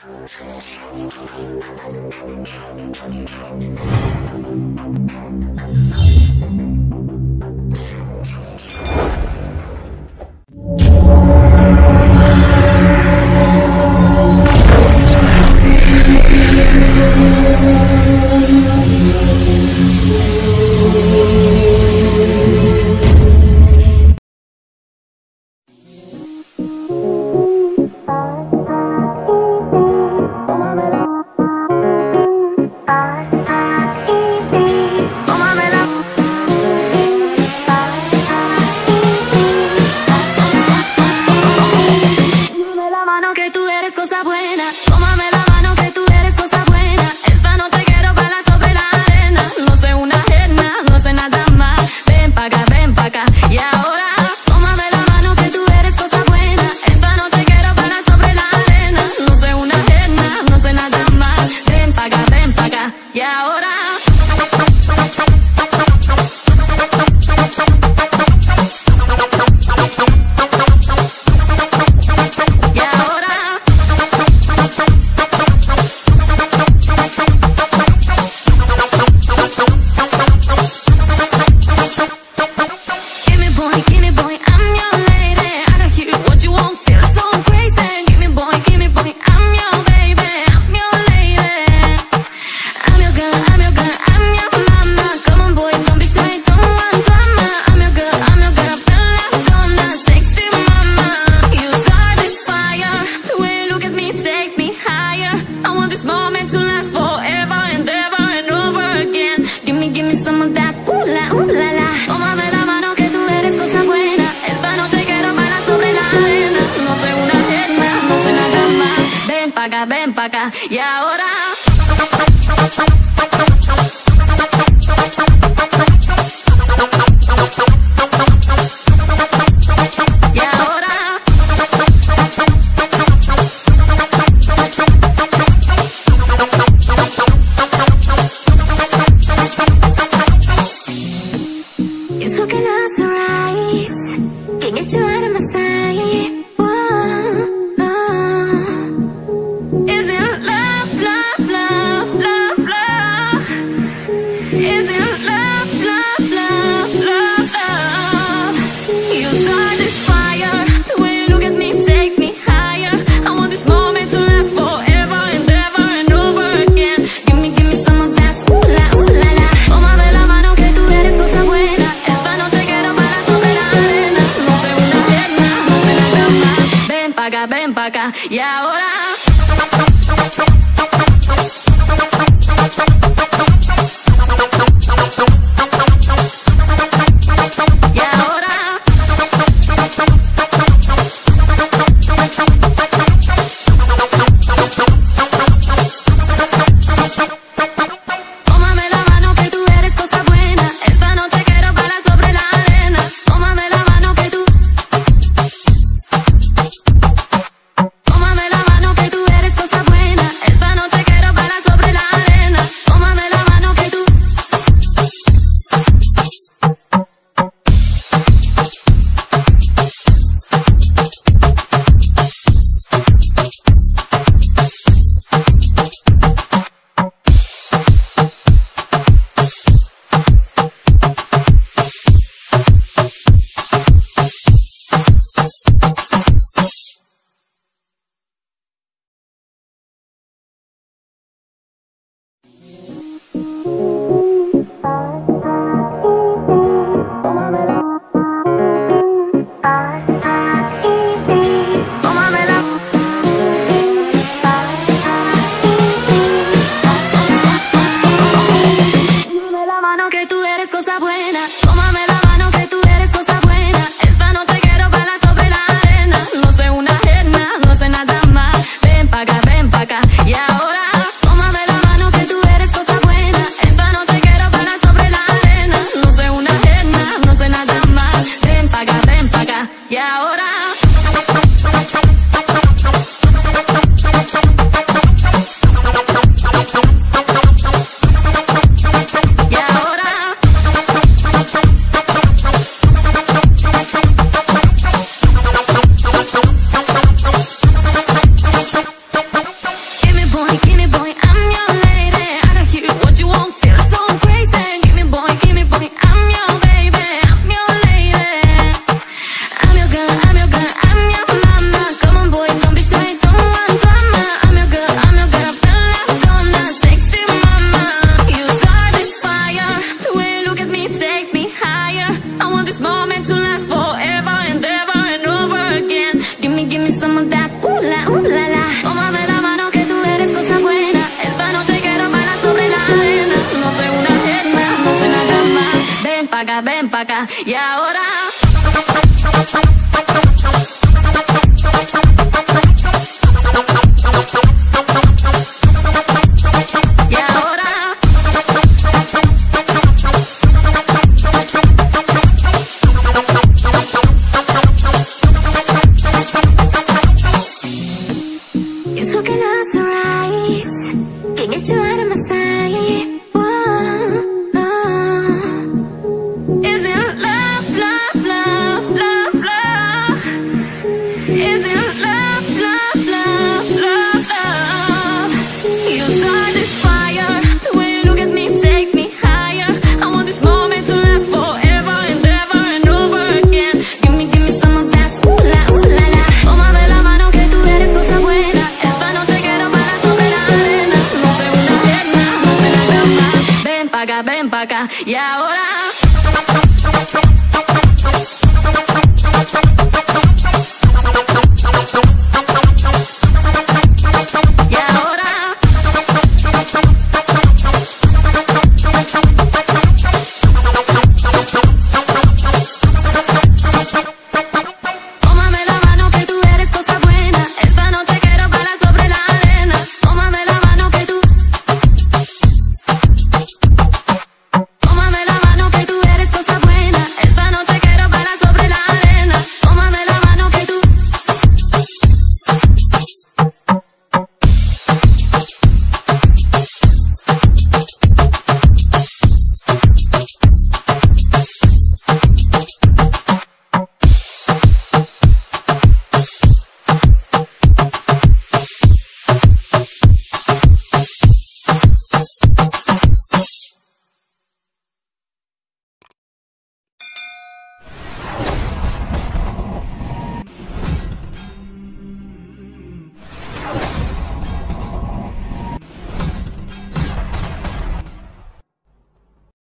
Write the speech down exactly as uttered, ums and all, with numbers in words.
Ven pa' acá, y ahora y ahora it's looking us right. Can't get you out of my sight. Ven pa' acá, y ahora y ahora tómame la mano que tú eres cosa buena. Esta noche quiero bailar sobre la arena. Tómame la mano que tú Tómame la mano. y ahora. Y ahora. It's looking us right. Can't get you out of my sight. Whoa, no. Is it love, love, love, love, love? Is it love, love, love, love, love? You start this fire. The way you look at me takes me higher. I want this moment to last forever and ever and over again. Give me, give me some of that. Ooh la, ooh la la. Tómame la mano que tú eres cosa buena. Esta noche quiero bailar sobre la arena. No sé una pierna, no sé la cama. Ven pa' acá, ven pa' acá. Y ahora.